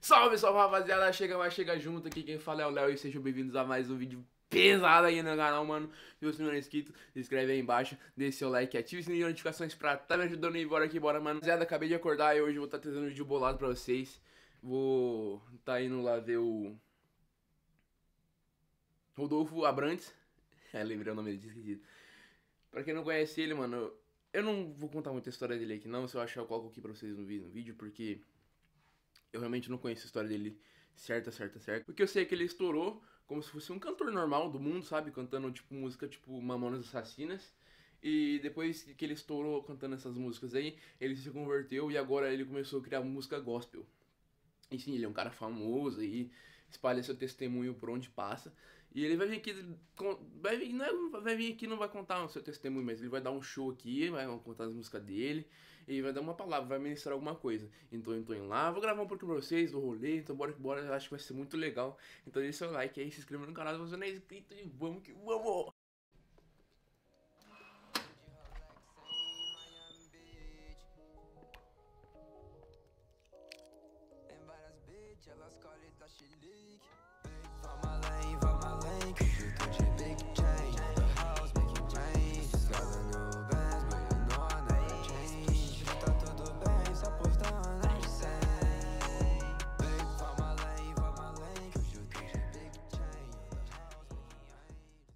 Salve, salve rapaziada, chega junto aqui, quem fala é o Léo e sejam bem-vindos a mais um vídeo pesado aí no canal, mano. Se você não é inscrito, se inscreve aí embaixo, deixe seu like, ative o sininho de notificações pra tá me ajudando aí, bora aqui, bora, mano. Rapaziada, acabei de acordar e hoje eu vou estar trazendo um vídeo bolado pra vocês. Vou tá indo lá ver o Rodolfo Abrantes. Lembrei o nome dele, esquisito. Pra quem não conhece ele, mano, eu não vou contar muita história dele aqui não. Se eu achar eu coloco aqui pra vocês no vídeo, porque eu realmente não conheço a história dele certa. Porque eu sei que ele estourou como se fosse um cantor normal do mundo, sabe? Cantando, tipo, música tipo Mamonas Assassinas. E depois que ele estourou cantando essas músicas aí, ele se converteu e agora ele começou a criar música gospel. E sim, ele é um cara famoso e espalha seu testemunho por onde passa. E ele vai vir aqui, vai vir aqui, não vai contar o seu testemunho, mas ele vai dar um show aqui, vai contar as músicas dele, e vai dar uma palavra, vai ministrar alguma coisa. Então eu tô indo lá, vou gravar um pouco pra vocês do rolê, então bora, eu acho que vai ser muito legal. Então deixa seu like aí, se inscreva no canal se você não é inscrito e vamos que vamos! Elas colhem da chilique. Vamos além, que eu tô de big change. The house making rain. Escala no Benz, but you know I never change. Tá tudo bem, só postando de 100. Vamos além, que eu tô de big change. The house making rain.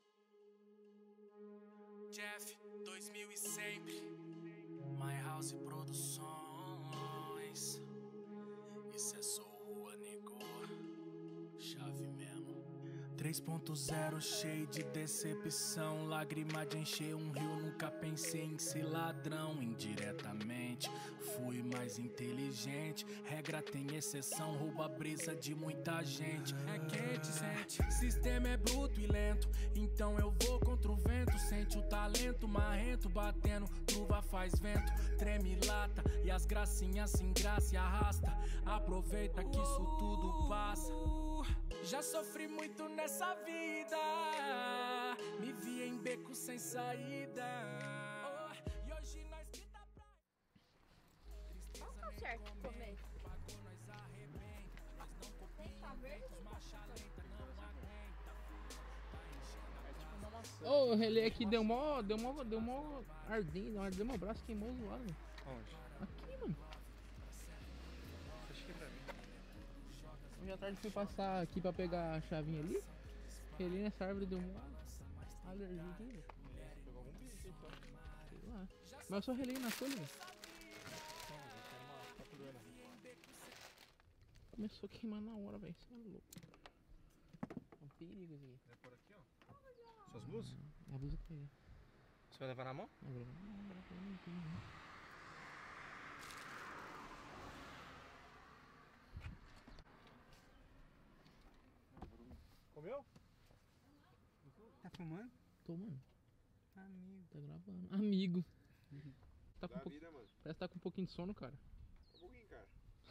Jeff, 2000 e sempre. My House Produções. Isso é só rua, nego. Chave mesmo. 3.0 cheio de decepção. Lágrima de encher um rio. Nunca pensei em ser ladrão. Indiretamente fui mais inteligente. Regra tem exceção. Rouba a brisa de muita gente. É quente, sente. Sistema é bruto e lento. Então eu vou contra o vento. Sente o talento marrento. Batendo, truva faz vento. Treme lata e as gracinhas sem graça e arrasta. Aproveita que isso tudo passa. Já sofri muito nessa vida. Me vi em beco sem saída. E hoje nós que dá pra... Qual que é o certo comer? Ô, o relé aqui deu mó ardendo, ardeu meu braço, queimou zoado, velho. Onde? Aqui, mano. Acho que é pra mim. Hoje à tarde fui passar aqui pra pegar a chavinha ali. Relei nessa árvore, deu mó alergia aqui, velho. Pegou algum bicho aí, só. Sei lá. Mas eu só relei na folha, velho. Tá doendo. Começou a queimar na hora, velho. Isso é louco. É um perigo isso aqui. Vai por aqui, ó. Suas blusas? A blusa que peguei. Você vai levar na mão? Agora não tem, né? Comeu? Tá fumando? Tô, mano. Amigo. Tá gravando. Amigo. Tá com Da um pouco... vida, mano. Parece que tá com um pouquinho de sono, cara. Um pouquinho, cara.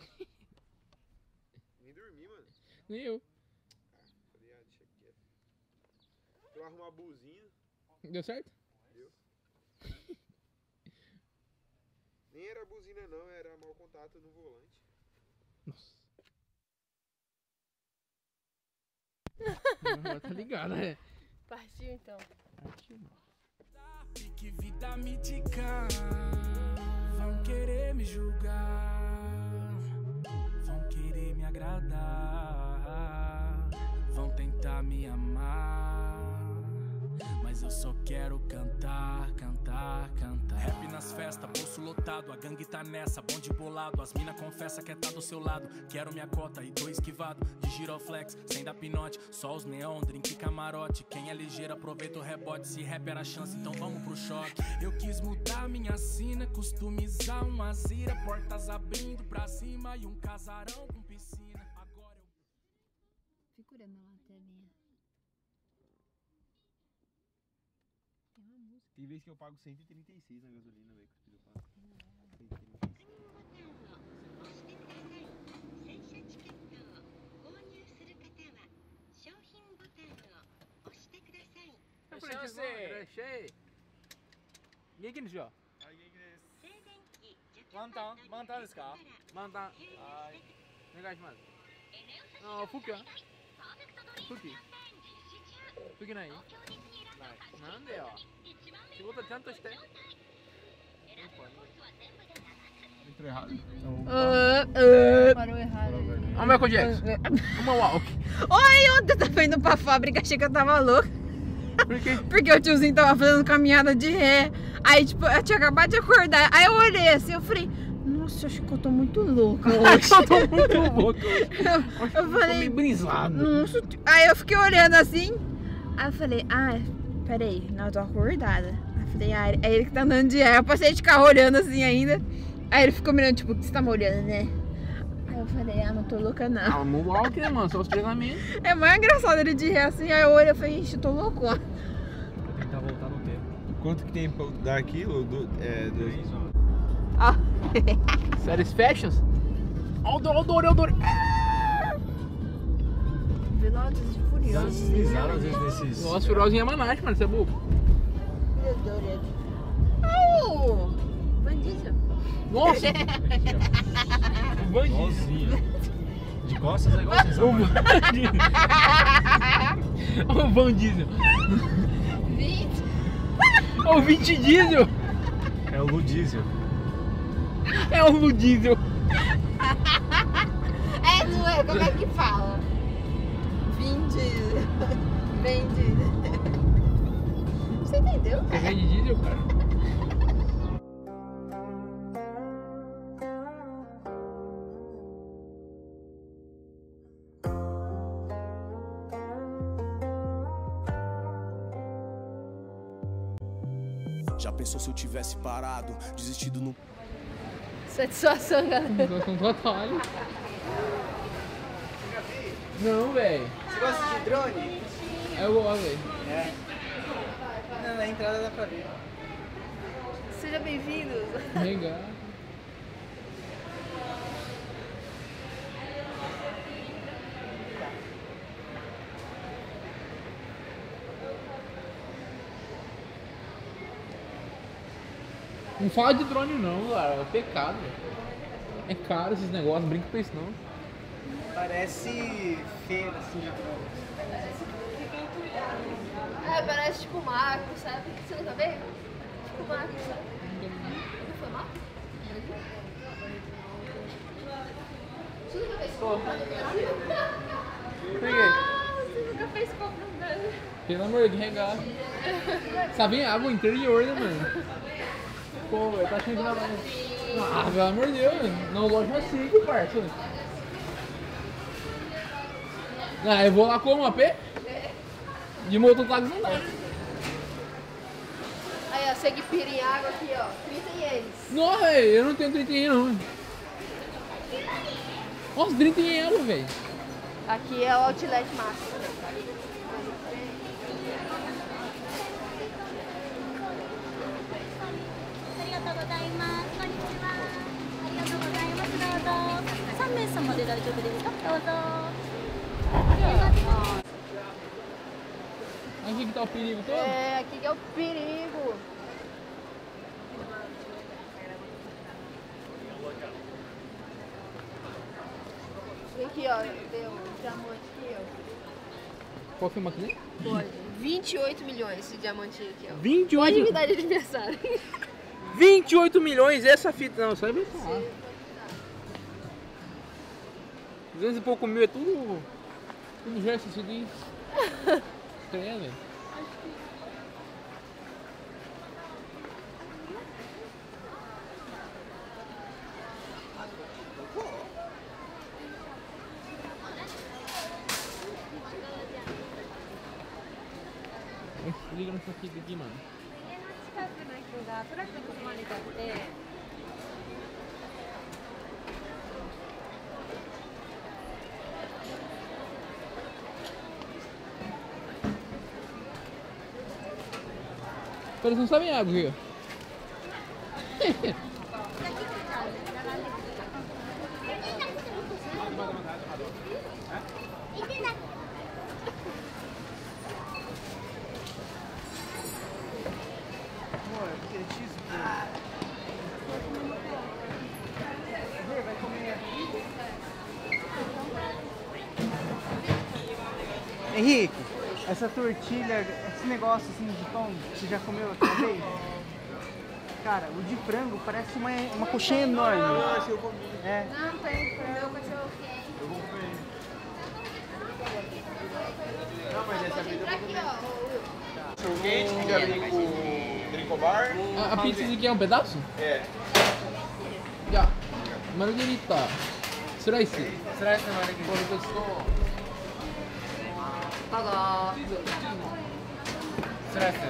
Nem dormi, mano. Nem eu. Falei, deixa quieto. Eu arrumar a blusinha. Deu certo? Deu. Nem era buzina não, era mau contato no volante. Nossa. Agora tá ligado, né? Partiu então. Partiu, mano. E que vida mítica. Vão querer me julgar. Vão querer me agradar. Vão tentar me amar. Mas eu só quero cantar, cantar, cantar. Rap nas festas, bolso lotado. A gangue tá nessa, bonde bolado. As mina confessa que é tá do seu lado. Quero minha cota e tô esquivado de giroflex, sem dar pinote. Só os neon, drink e camarote. Quem é ligeiro aproveita o rebote. Se rap era chance, então vamos pro choque. Eu quis mudar minha sina, customizar uma zira. Portas abrindo pra cima e um casarão com piscina. Agora eu... Fica olhando na lanterninha. Tem uma música. Tem vez que eu pago 136 na gasolina, velho, com o Espírito Santo. 元気にしよはい、元気です。 う。満タンですか？満タン。お願願いします。あ、服は服ない？なんでよ。仕事ちゃんとして。 Entrou errado. Parou errado. Ô, Michael Jackson. Uma walk. Oi, ontem eu tava indo pra fábrica, achei que eu tava louca. Por quê? Porque o tiozinho tava fazendo caminhada de ré. Aí, tipo, eu tinha acabado de acordar. Aí eu olhei assim, eu falei, nossa, acho que eu tô muito louca. Eu tô muito louca. Eu falei, tô meio brisado. nossa. Aí eu fiquei olhando assim. Aí eu falei, peraí, não, eu tô acordada. Aí eu falei, é ele que tá andando de ré. Eu passei de carro olhando assim ainda. Aí ele ficou mirando, tipo, o que você tá me olhando, né? Aí eu falei, não tô louca não. Ah, no walk, né, mano? Só os treinamentos. É mais engraçado ele de ré assim. Aí eu olhei e falei, ixi, eu tô loucona. Vou tentar voltar no tempo. Quanto que tem daqui? Ó. Satisfactions? Odor. Velozes e Furiosos. Pisaram às vezes nesses. Nossa, Furioso em Yamanashi, mano, você é bobo. Van Diesel. Nossa! Igualzinho. De costas é igual vocês. Olha o Van Diesel. 20. Olha o 20 Diesel. É o Lu Diesel. É o Lu Diesel. Não é? Como é que fala? 20. Você entendeu, Você cara? vende diesel, cara? Já pensou se eu tivesse parado, desistido no... Satisfação, galera. Satisfação total. Não, velho. Você gosta de drone? Eu gosto, velho. É. Não, na entrada dá pra ver. Sejam bem-vindos. Legal. Não fala de drone não, cara. É pecado. É caro esses negócios, não brinca com isso não. Parece feira, assim, já pronto. Parece tipo Marco, sabe? Você nunca veio? Tipo Marco, sabe? Nunca foi Marco? Você nunca fez compra no Brasil? Peguei. Você nunca fez compra no Brasil? Pelo amor de regaço. Sabe água interior, né, mano? Pô, velho, tá achando que não. Ah, pelo amor de Deus, não loja assim, parça. Ah, eu vou lá como a pé? De mototáxi não dá. Aí, ó, segue pira em água aqui, ó. 30 ienes. Não, velho, eu não tenho 30 ienes não. Nossa, 30 ienes, velho. Aqui é o Outlet Máximo. Aqui que tá o perigo todo? É, aqui que é o perigo. Tem aqui, ó, deu um diamante aqui, ó. Pode filmar aqui? Pode. 28 milhões esse diamantinho aqui, ó. 28? Pode me dar de aniversário. 28 milhões essa fita, não, só vai falar. 200 e pouco mil é tudo já assistido aí. Creio, velho. Liga nessa fita aqui, mano. Parece não sabe água aqui, ó. Henrique, essa tortilha, esse negócio assim de pão, você já comeu outra vez? Cara, o de frango parece uma coxinha enorme. Não, esse eu comi. É. Não tem frango, cachorro quente. Eu vou comer. Não, mas essa vez eu vou comer. Cachorro quente, que já vem com Drinkobar. A pizza aqui é um pedaço? É. Já. Margarita. Slice. Slice na margarita. Paga. Slice.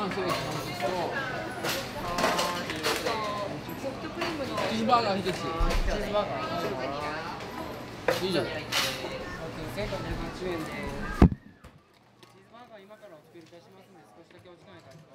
치즈버거 해줬지. 치즈버거. 이제. 1580円で。チーズバーガー今からお作りいたしますので少しだけお時間いただきます。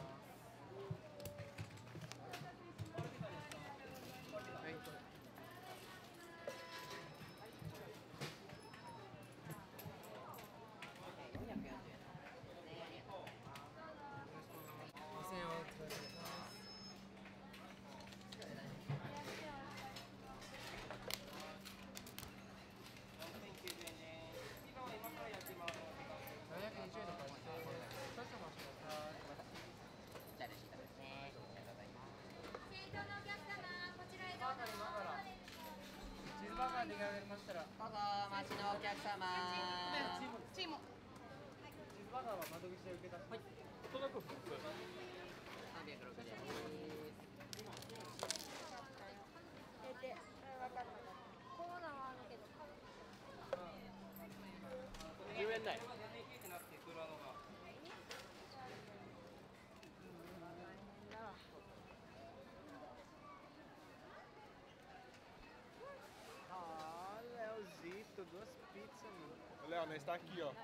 Ah, Leozito, 2 pizzas, mano. Léo, nós tá aqui, ó.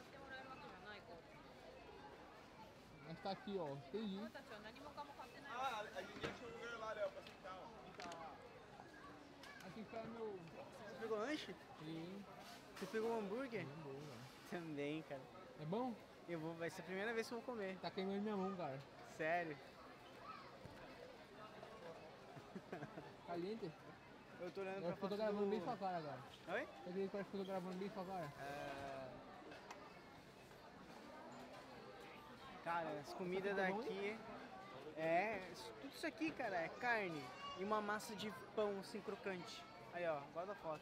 Mas tá aqui, ó. Entendi. Ah, a gente achou um lugar lá, Léo, pra sentar, ó. Aqui foi meu... Você pegou lanche? Sim. Você pegou um hambúrguer? Boa. Também, cara. É bom? Vai ser a primeira vez que eu vou comer. Tá queimando minha mão, cara. Sério? Caliente? Eu tô olhando Eu pra tô foto fotogravando do... bem sua cara agora. Oi? Eu queria que eu fotogravando bem sua cara. Cara, as comidas daqui tudo isso aqui, cara, é carne e uma massa de pão assim crocante. Aí, ó, guarda a foto.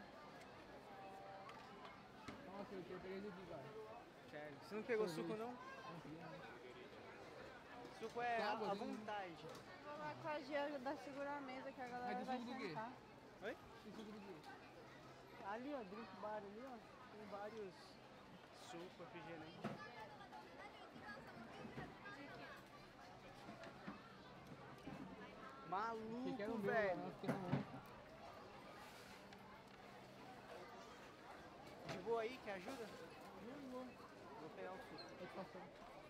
Nossa, eu peguei isso aqui, cara. Sério. Você não pegou suco, não? Não peguei, não. Suco é Tá, à vou vontade. Vou lá com a Gia ajudar a segurar a mesa que a galera Mas vai tem suco do quê? sentar. Oi? Tem suco do quê? Ali, ó, drink bar ali, ó. Tem vários suco, refrigerante. Maluco, Que era o meu, velho. né? Fiquei na mão. De boa aí, quer ajuda? Vou pegar o suco. Pode passar.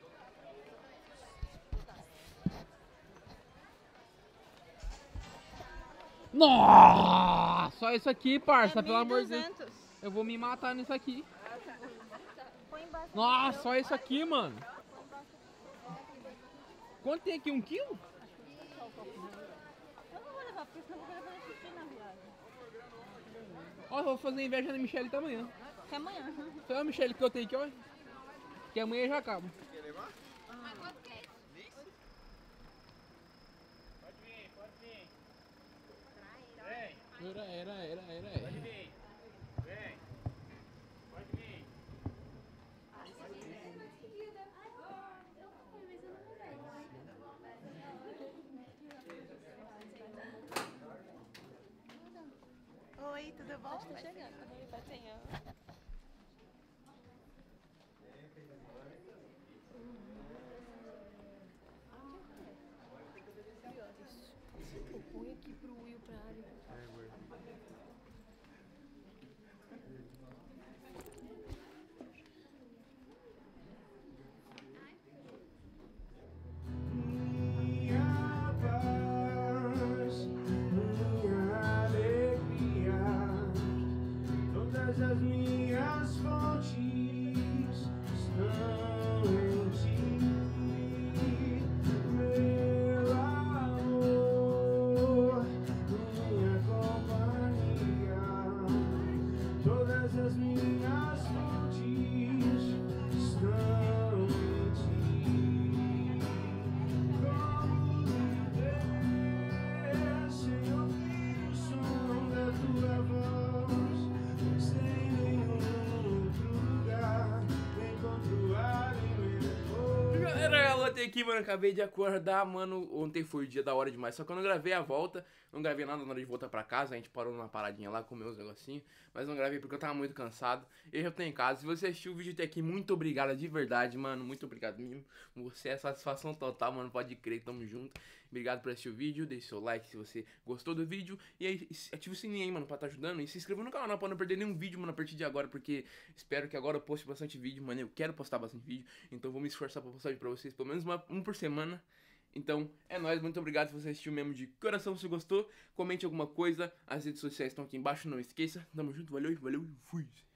Nossa, só isso aqui, parça, pelo amor de Deus. Eu vou me matar nisso aqui. Nossa, só isso aqui, mano. Quanto tem aqui? 1 quilo? Eu não vou levar, porque senão eu vou levar xixi na viagem. Ó, eu vou fazer inveja na Michelle até amanhã. Até amanhã. Foi a Michelle que eu tenho aqui, ó. Que amanhã já acaba. Quer levar? Mas quanto que é isso? Pode vir, pode vir. Era. Pode vir. Vem. Pode vir. Oi, tudo bom? Tá chegando. Tá chegando. Põe aqui pro Will pra área. Minha paz, minha alegria, todas as minhas fontes estão em ti, meu amor, minha companhia, todas as minhas fontes voltei aqui, mano, acabei de acordar, mano. Ontem foi o dia da hora demais. Só que eu não gravei a volta, não gravei nada na hora de voltar pra casa. A gente parou numa paradinha lá, comeu uns negocinhos. Mas não gravei porque eu tava muito cansado. Eu já tô em casa. Se você assistiu o vídeo até aqui, muito obrigado de verdade, mano. Muito obrigado mesmo. Você é satisfação total, mano. Pode crer, tamo junto. Obrigado por assistir o vídeo. Deixe seu like se você gostou do vídeo. E aí, ativa o sininho aí, mano, pra tá ajudando. E se inscreva no canal pra não perder nenhum vídeo, mano, a partir de agora. Porque espero que agora eu poste bastante vídeo, mano. Eu quero postar bastante vídeo. Então vou me esforçar pra postar vídeo pra vocês, pelo menos um por semana. Então, é nóis, muito obrigado se você assistiu mesmo de coração, se gostou. Comente alguma coisa, as redes sociais estão aqui embaixo, não esqueça. Tamo junto, valeu, valeu e fui.